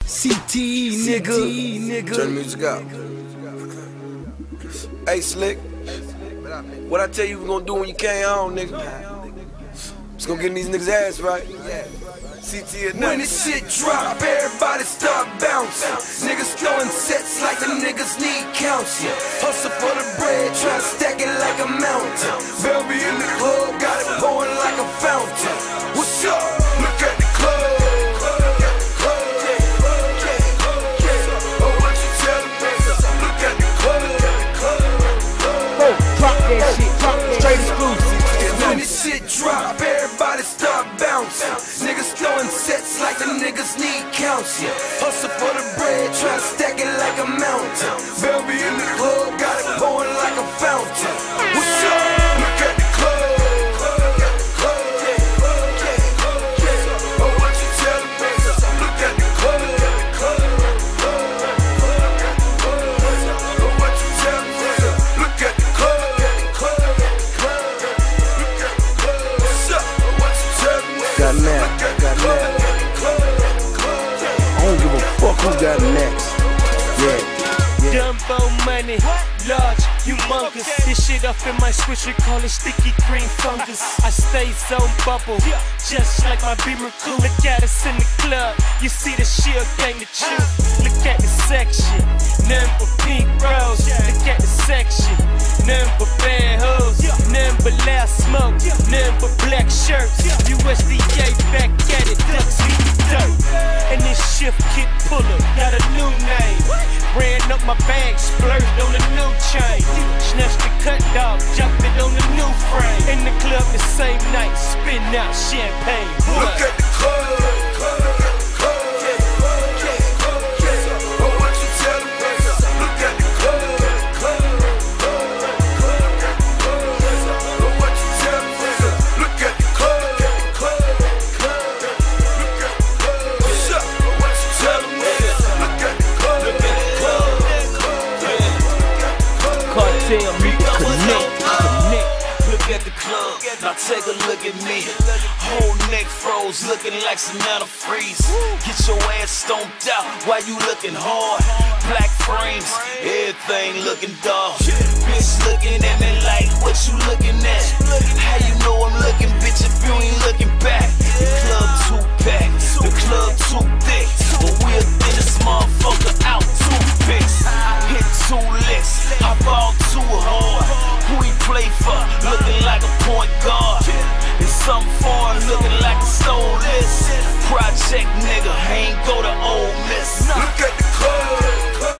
CT, nigga. Turn the music out. Hey, Slick. What I tell you we gonna do when you came home, nigga? Just gonna get in these niggas' ass, right? CT at when this shit drop, everybody start bouncing. Niggas throwing sets like the niggas need counts. Hustle for the bread, try to stack it like a mountain. Belby in the club, got it pouring like a fountain. What's up? Look at the club. Straight exclusive. When this shit drop, everybody start bouncing. Niggas throwing sets like the niggas need counts. Hustle for the bread, try to stack it like a mountain. Belby in the club, got it pouring like a fountain. What's up? Look at the club. Oh, what you tell me? Look at the club. Oh, what you tell me? Look at the club. Got next. I don't give a fuck who got next. Yeah. Dumbo money, large, humongous. This shit up in my switch, we call it sticky green fungus. I stay zone bubble, just like my Beamer crew. Look at us in the club, you see the shield gang the truth. Look at the section, nothing but pink rose. Look at the section, nothing but bad hoes, nothing but loud smoke, nothing but black shirts. USDA back at it, ducks eat the dirt. And this shift kit puller got a new name. Ran up my bag, splurged on a new chain. Snatched the cut dog, jumped it on the new frame. In the club the same night, spin out champagne. Look at the club. Look at the club, now take a look at me. Whole neck froze, looking like some antifreeze. Get your ass stomped out while you looking hard. Black frames, everything looking dark. Bitch looking at me like, what you looking at? How you know I'm looking, bitch, if you ain't looking back? The club too packed, the club too thick, but we'll thin this motherfucker out toothpicks. Hit 2 licks, I ball too hard. Who he play for? Looking like a point guard. And some foreign looking like a stole list. Project nigga, ain't go to